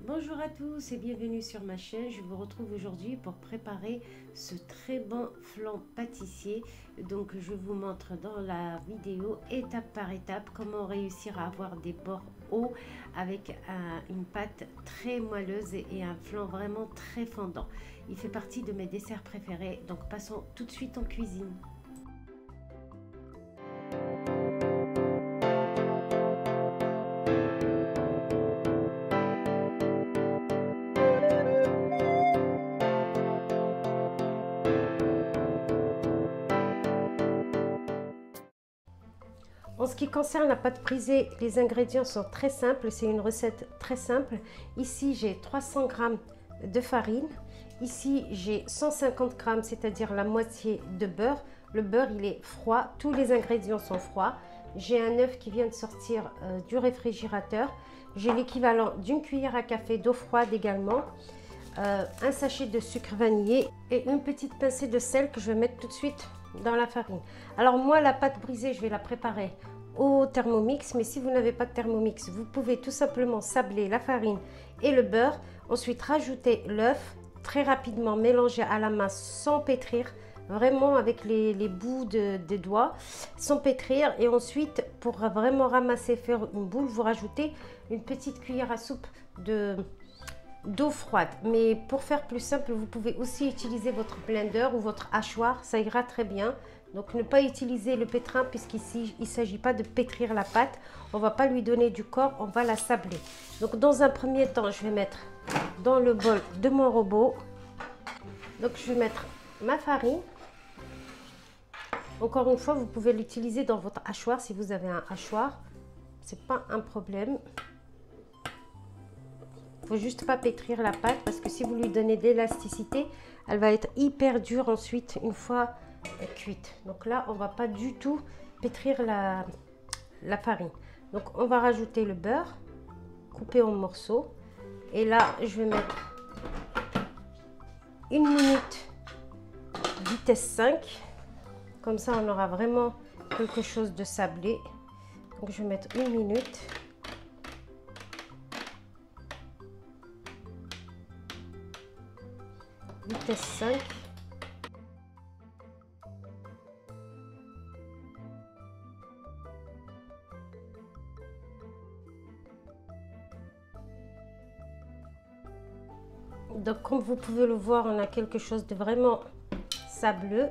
Bonjour à tous et bienvenue sur ma chaîne. Je vous retrouve aujourd'hui pour préparer ce très bon flan pâtissier. Donc je vous montre dans la vidéo étape par étape comment réussir à avoir des bords hauts avec une pâte très moelleuse et un flan vraiment très fondant. Il fait partie de mes desserts préférés. Donc passons tout de suite en cuisine. En ce qui concerne la pâte brisée, les ingrédients sont très simples. C'est une recette très simple. Ici, j'ai 300 g de farine. Ici, j'ai 150 g, c'est-à-dire la moitié de beurre. Le beurre, il est froid. Tous les ingrédients sont froids. J'ai un œuf qui vient de sortir du réfrigérateur. J'ai l'équivalent d'une cuillère à café d'eau froide également. Un sachet de sucre vanillé et une petite pincée de sel que je vais mettre tout de suite dans la farine. Alors moi, la pâte brisée, je vais la préparer au Thermomix, mais si vous n'avez pas de Thermomix, vous pouvez tout simplement sabler la farine et le beurre, ensuite rajouter l'œuf, très rapidement mélanger à la main sans pétrir, vraiment avec les bouts des doigts, sans pétrir, et ensuite pour vraiment ramasser, faire une boule, vous rajoutez une petite cuillère à soupe d'eau froide. Mais pour faire plus simple, vous pouvez aussi utiliser votre blender ou votre hachoir, ça ira très bien. Donc ne pas utiliser le pétrin puisqu'ici il ne s'agit pas de pétrir la pâte, on va pas lui donner du corps, on va la sabler. Donc dans un premier temps, je vais mettre dans le bol de mon robot, donc je vais mettre ma farine. Encore une fois, vous pouvez l'utiliser dans votre hachoir si vous avez un hachoir, c'est pas un problème. Il ne faut juste pas pétrir la pâte parce que si vous lui donnez de l'élasticité, elle va être hyper dure ensuite une fois cuite. Donc là, on ne va pas du tout pétrir la farine. Donc on va rajouter le beurre coupé en morceaux. Et là, je vais mettre 1 minute vitesse 5. Comme ça, on aura vraiment quelque chose de sablé. Donc je vais mettre 1 minute. Vitesse 5. Donc comme vous pouvez le voir, on a quelque chose de vraiment sableux.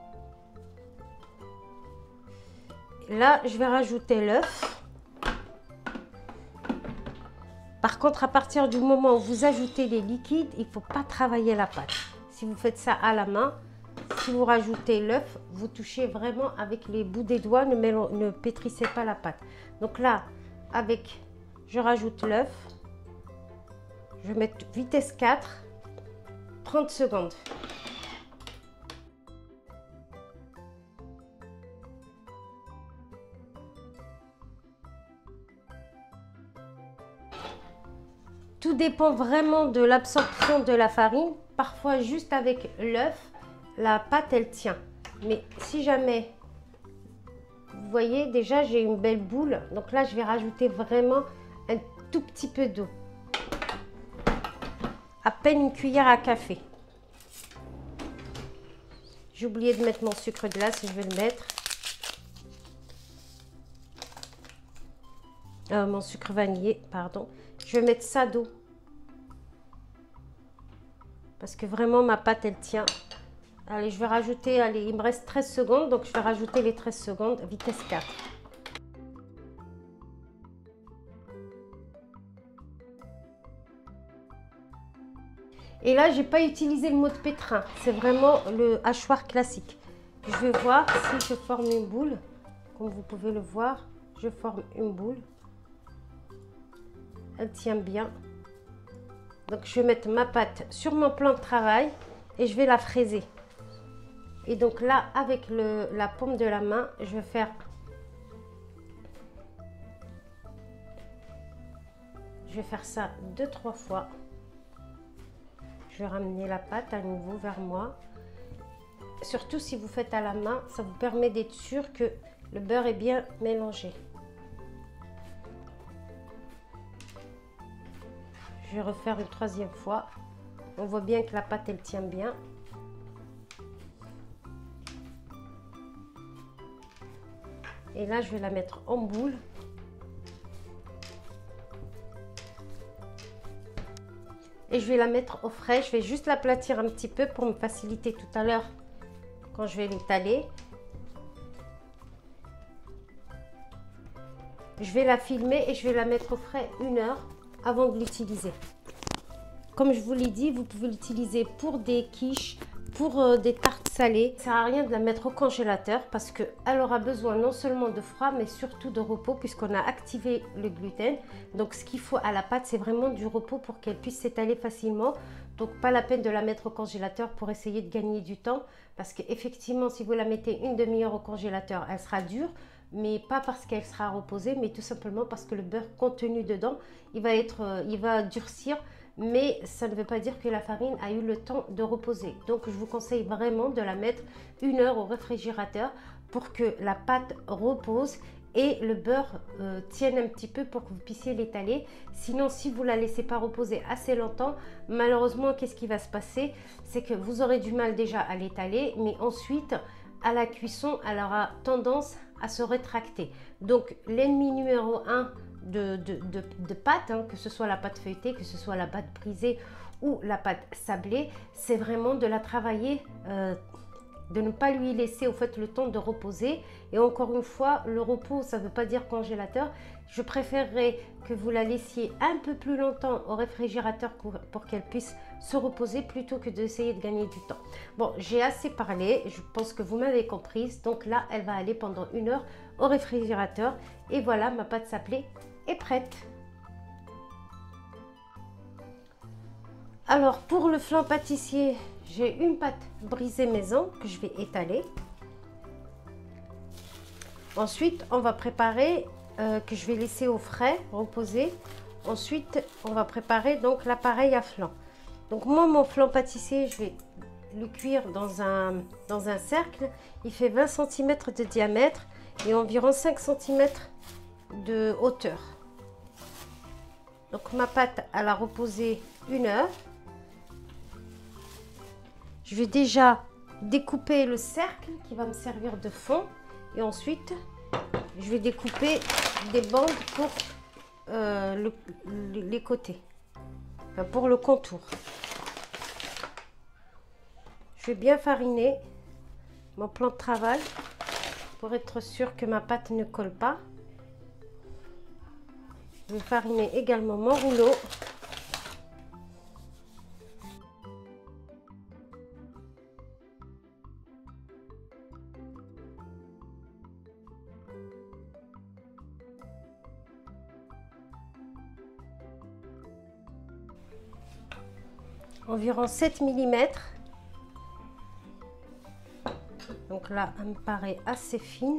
Là, je vais rajouter l'œuf. Par contre, à partir du moment où vous ajoutez les liquides, il ne faut pas travailler la pâte. Si vous faites ça à la main, si vous rajoutez l'œuf, vous touchez vraiment avec les bouts des doigts, ne pétrissez pas la pâte. Donc là, je rajoute l'œuf. Je vais mettre vitesse 4, 30 secondes. Tout dépend vraiment de l'absorption de la farine. Parfois, juste avec l'œuf, la pâte, elle tient. Mais si jamais, vous voyez, déjà, j'ai une belle boule. Donc là, je vais rajouter vraiment un tout petit peu d'eau. À peine une cuillère à café. J'ai oublié de mettre mon sucre glace, je vais le mettre. Mon sucre vanillé, pardon. Je vais mettre ça d'eau. Parce que vraiment ma pâte elle tient. Allez, je vais rajouter, allez, il me reste 13 secondes, donc je vais rajouter les 13 secondes, vitesse 4. Et là, j'ai pas utilisé le mode pétrin, c'est vraiment le hachoir classique. Je vais voir si je forme une boule. Comme vous pouvez le voir, je forme une boule. Elle tient bien. Donc je vais mettre ma pâte sur mon plan de travail et je vais la fraiser. Et donc là, avec la paume de la main, je vais faire ça 2-3 fois. Je vais ramener la pâte à nouveau vers moi. Surtout si vous faites à la main, ça vous permet d'être sûr que le beurre est bien mélangé. Je vais refaire une troisième fois. On voit bien que la pâte elle tient bien. Et là je vais la mettre en boule. Et je vais la mettre au frais. Je vais juste l'aplatir un petit peu pour me faciliter tout à l'heure quand je vais l'étaler. Je vais la filmer et je vais la mettre au frais 1 heure avant de l'utiliser. Comme je vous l'ai dit, vous pouvez l'utiliser pour des quiches, pour des tartes salées. Ça ne sert à rien de la mettre au congélateur parce qu'elle aura besoin non seulement de froid mais surtout de repos puisqu'on a activé le gluten. Donc ce qu'il faut à la pâte, c'est vraiment du repos pour qu'elle puisse s'étaler facilement. Donc pas la peine de la mettre au congélateur pour essayer de gagner du temps parce qu'effectivement si vous la mettez une demi-heure au congélateur, elle sera dure. Mais pas parce qu'elle sera reposée, mais tout simplement parce que le beurre contenu dedans, il va durcir, mais ça ne veut pas dire que la farine a eu le temps de reposer. Donc je vous conseille vraiment de la mettre 1 heure au réfrigérateur pour que la pâte repose et le beurre tienne un petit peu pour que vous puissiez l'étaler. Sinon, si vous la laissez pas reposer assez longtemps, malheureusement, qu'est-ce qui va se passer? C'est que vous aurez du mal déjà à l'étaler, mais ensuite, à la cuisson, elle aura tendance à se rétracter. Donc l'ennemi numéro 1 de pâte, hein, que ce soit la pâte feuilletée, que ce soit la pâte brisée ou la pâte sablée, c'est vraiment de la travailler, de ne pas lui laisser au fait le temps de reposer. Et encore une fois, le repos, ça ne veut pas dire congélateur. Je préférerais que vous la laissiez un peu plus longtemps au réfrigérateur pour qu'elle puisse se reposer plutôt que d'essayer de gagner du temps. Bon, j'ai assez parlé, je pense que vous m'avez comprise. Donc là, elle va aller pendant 1 heure au réfrigérateur. Et voilà, ma pâte sablée est prête. Alors, pour le flan pâtissier, j'ai une pâte brisée maison que je vais étaler. Ensuite, on va préparer, que je vais laisser au frais, reposer. Ensuite, on va préparer donc l'appareil à flan. Donc moi, mon flan pâtissier, je vais le cuire dans un cercle. Il fait 20 cm de diamètre et environ 5 cm de hauteur. Donc ma pâte, elle a reposé 1 heure. Je vais déjà découper le cercle qui va me servir de fond. Et ensuite, je vais découper des bandes pour les côtés, enfin, pour le contour. Je vais bien fariner mon plan de travail pour être sûr que ma pâte ne colle pas. Je vais fariner également mon rouleau. Environ 7 mm. Donc là, elle me paraît assez fine.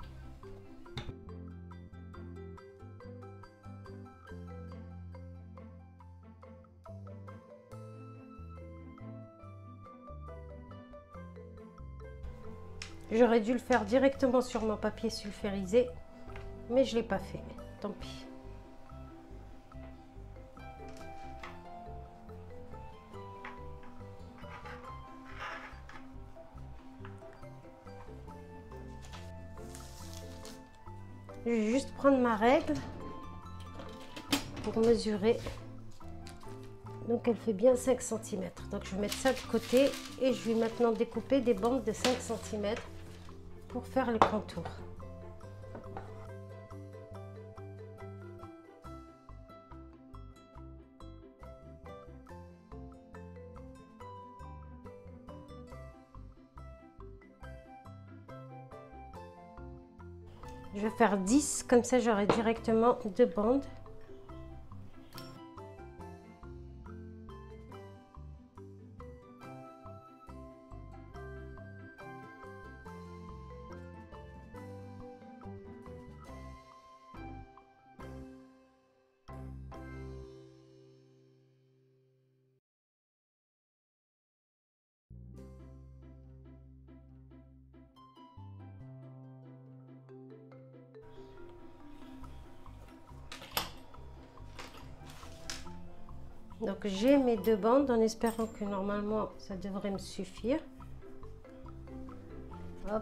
J'aurais dû le faire directement sur mon papier sulfurisé, mais je ne l'ai pas fait. Tant pis. Je vais juste prendre ma règle pour mesurer. Donc elle fait bien 5 cm. Donc je vais mettre ça de côté et je vais maintenant découper des bandes de 5 cm pour faire le contour. Je vais faire 10, comme ça j'aurai directement 2 bandes. Donc j'ai mes 2 bandes en espérant que normalement ça devrait me suffire. Hop.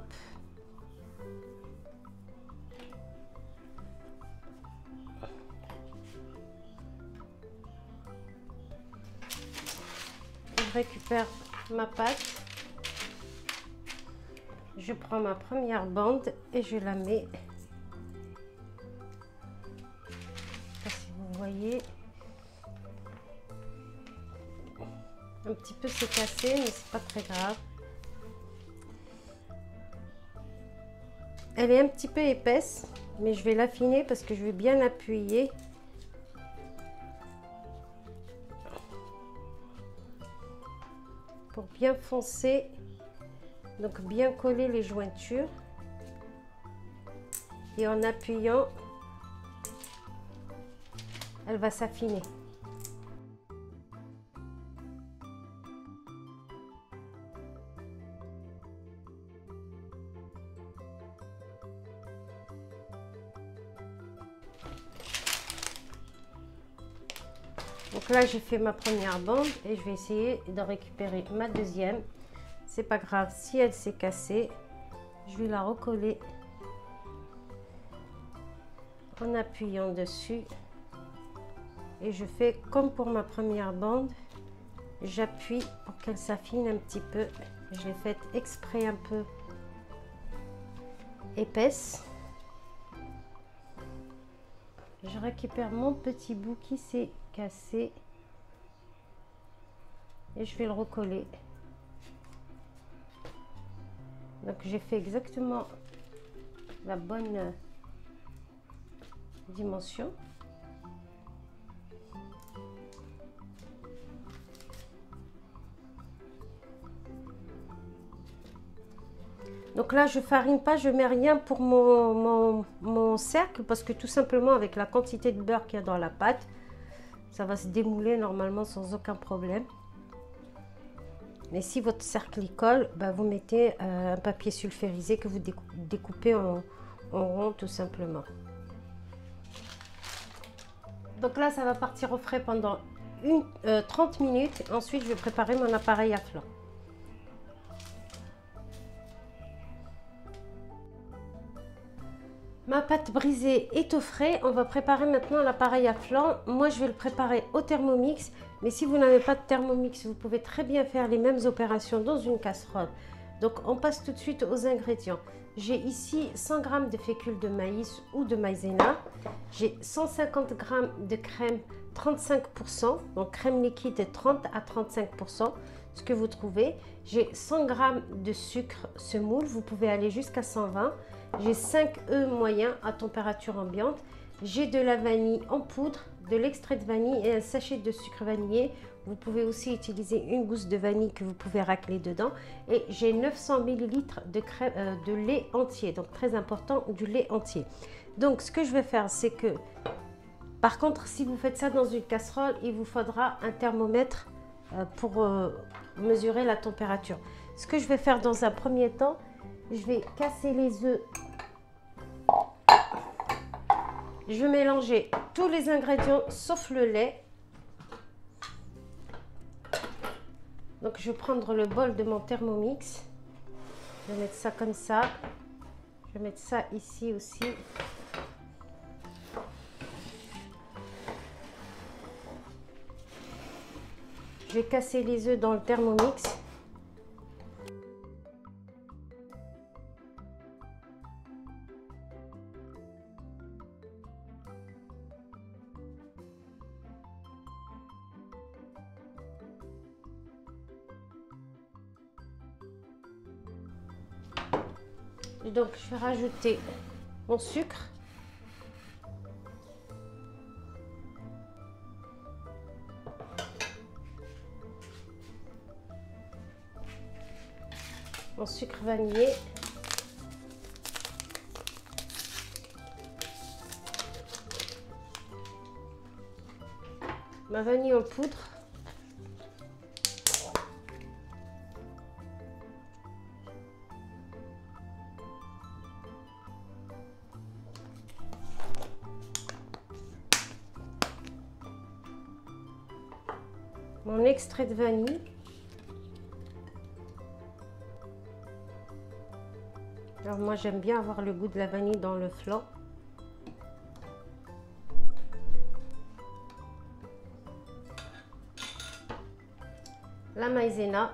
Je récupère ma pâte. Je prends ma première bande et je la mets. Je sais pas si vous voyez. Un petit peu c'est cassé, mais c'est pas très grave. Elle est un petit peu épaisse, mais je vais l'affiner parce que je vais bien appuyer. Pour bien foncer, donc bien coller les jointures. Et en appuyant, elle va s'affiner. Donc là, j'ai fait ma première bande et je vais essayer de récupérer ma deuxième. C'est pas grave, si elle s'est cassée, je vais la recoller en appuyant dessus. Et je fais comme pour ma première bande, j'appuie pour qu'elle s'affine un petit peu. Je l'ai faite exprès un peu épaisse. Je récupère mon petit bout qui s'est cassé et je vais le recoller. Donc j'ai fait exactement la bonne dimension. Donc là, je farine pas, je mets rien pour mon cercle parce que tout simplement avec la quantité de beurre qu'il y a dans la pâte, ça va se démouler normalement sans aucun problème. Mais si votre cercle y colle, bah vous mettez un papier sulfurisé que vous découpez en rond tout simplement. Donc là, ça va partir au frais pendant 30 minutes. Ensuite, je vais préparer mon appareil à flan. Ma pâte brisée est au frais. On va préparer maintenant l'appareil à flan. Moi, je vais le préparer au Thermomix. Mais si vous n'avez pas de Thermomix, vous pouvez très bien faire les mêmes opérations dans une casserole. Donc, on passe tout de suite aux ingrédients. J'ai ici 100 g de fécule de maïs ou de maïzena. J'ai 150 g de crème 35%. Donc, crème liquide 30 à 35%. Ce que vous trouvez. J'ai 100 g de sucre semoule. Vous pouvez aller jusqu'à 120. J'ai 5 œufs moyens à température ambiante. J'ai de la vanille en poudre, de l'extrait de vanille et un sachet de sucre vanillé. Vous pouvez aussi utiliser une gousse de vanille que vous pouvez racler dedans. Et j'ai 900 ml de lait entier. Donc très important, du lait entier. Donc ce que je vais faire, c'est que par contre, si vous faites ça dans une casserole, il vous faudra un thermomètre pour mesurer la température. Ce que je vais faire dans un premier temps, je vais casser les œufs. Je vais mélanger tous les ingrédients sauf le lait. Donc je vais prendre le bol de mon Thermomix. Je vais mettre ça comme ça. Je vais mettre ça ici aussi. Je vais casser les œufs dans le Thermomix. Et donc je vais rajouter mon sucre. Mon sucre vanillé. Ma vanille en poudre. mon extrait de vanille. Alors moi j'aime bien avoir le goût de la vanille dans le flan. La maïzena.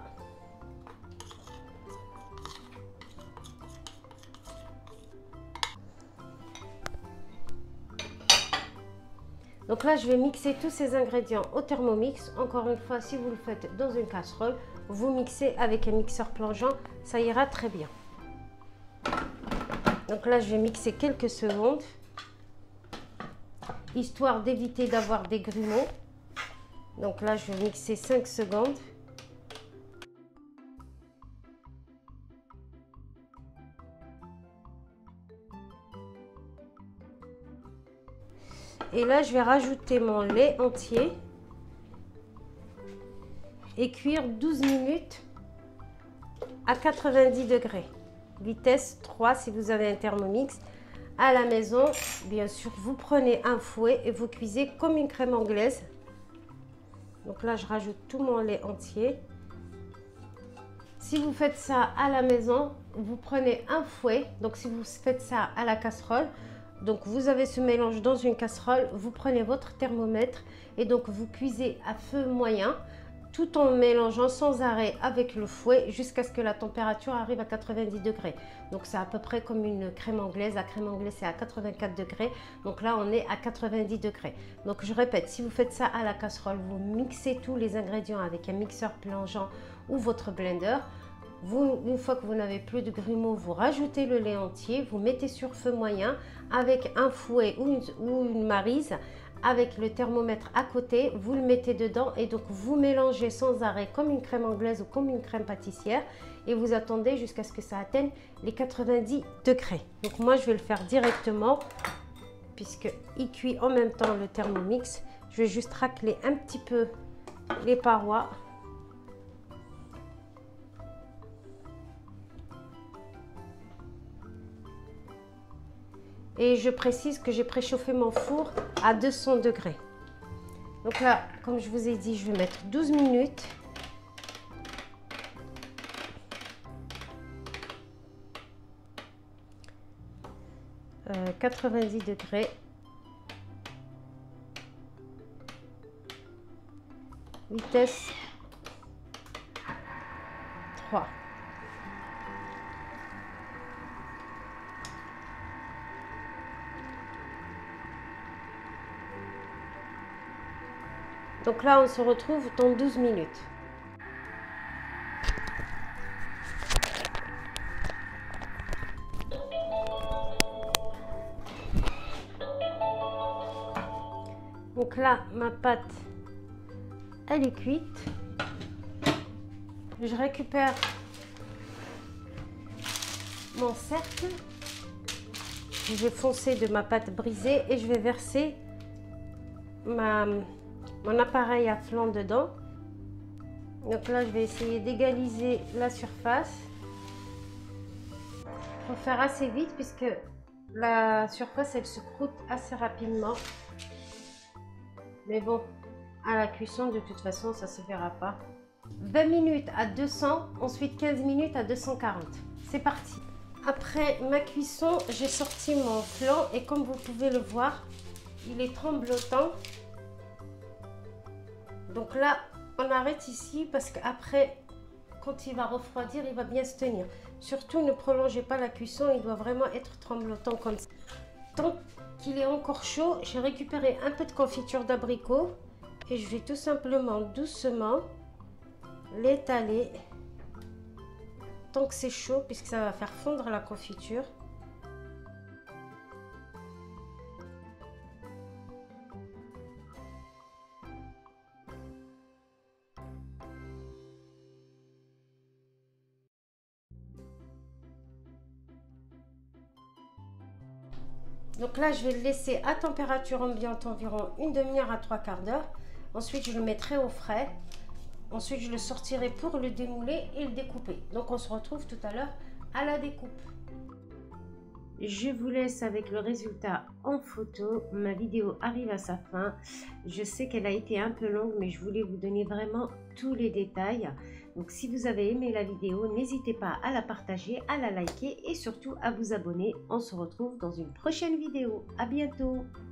Donc là, je vais mixer tous ces ingrédients au Thermomix. Encore une fois, si vous le faites dans une casserole, vous mixez avec un mixeur plongeant, ça ira très bien. Donc là, je vais mixer quelques secondes, histoire d'éviter d'avoir des grumeaux. Donc là, je vais mixer 5 secondes. Et là, je vais rajouter mon lait entier et cuire 12 minutes à 90 degrés. Vitesse 3 si vous avez un Thermomix. À la maison, bien sûr, vous prenez un fouet et vous cuisez comme une crème anglaise. Donc là, je rajoute tout mon lait entier. Si vous faites ça à la maison, vous prenez un fouet. Donc si vous faites ça à la casserole, donc vous avez ce mélange dans une casserole, vous prenez votre thermomètre et donc vous cuisez à feu moyen tout en mélangeant sans arrêt avec le fouet jusqu'à ce que la température arrive à 90 degrés. Donc c'est à peu près comme une crème anglaise. La crème anglaise c'est à 84 degrés. Donc là on est à 90 degrés. Donc je répète, si vous faites ça à la casserole, vous mixez tous les ingrédients avec un mixeur plongeant ou votre blender. Une fois que vous n'avez plus de grumeaux, vous rajoutez le lait entier, vous mettez sur feu moyen avec un fouet ou une maryse, avec le thermomètre à côté, vous le mettez dedans et donc vous mélangez sans arrêt comme une crème anglaise ou comme une crème pâtissière et vous attendez jusqu'à ce que ça atteigne les 90 degrés. Donc moi je vais le faire directement puisqu'il cuit en même temps le Thermomix. Je vais juste racler un petit peu les parois. Et je précise que j'ai préchauffé mon four à 200 degrés. Donc là, comme je vous ai dit, je vais mettre 12 minutes. « 90 degrés. Vitesse 3. Donc là, on se retrouve dans 12 minutes. Donc là, ma pâte, elle est cuite. Je récupère mon cercle. Je vais foncer de ma pâte brisée et je vais verser mon appareil à flan dedans. Donc là, je vais essayer d'égaliser la surface. Il faut faire assez vite puisque la surface, elle se croûte assez rapidement. Mais bon, à la cuisson, de toute façon, ça ne se verra pas. 20 minutes à 200, ensuite 15 minutes à 240. C'est parti. Après ma cuisson, j'ai sorti mon flan et comme vous pouvez le voir, il est tremblotant. Donc là, on arrête ici parce qu'après, quand il va refroidir, il va bien se tenir. Surtout, ne prolongez pas la cuisson, il doit vraiment être tremblotant comme ça. Tant qu'il est encore chaud, j'ai récupéré un peu de confiture d'abricot et je vais tout simplement doucement l'étaler tant que c'est chaud puisque ça va faire fondre la confiture. Donc là, je vais le laisser à température ambiante environ une demi-heure à 3/4 d'heure. Ensuite, je le mettrai au frais. Ensuite, je le sortirai pour le démouler et le découper. Donc, on se retrouve tout à l'heure à la découpe. je vous laisse avec le résultat en photo. Ma vidéo arrive à sa fin. Je sais qu'elle a été un peu longue, mais je voulais vous donner vraiment tous les détails. Donc si vous avez aimé la vidéo, n'hésitez pas à la partager, à la liker et surtout à vous abonner. On se retrouve dans une prochaine vidéo. À bientôt.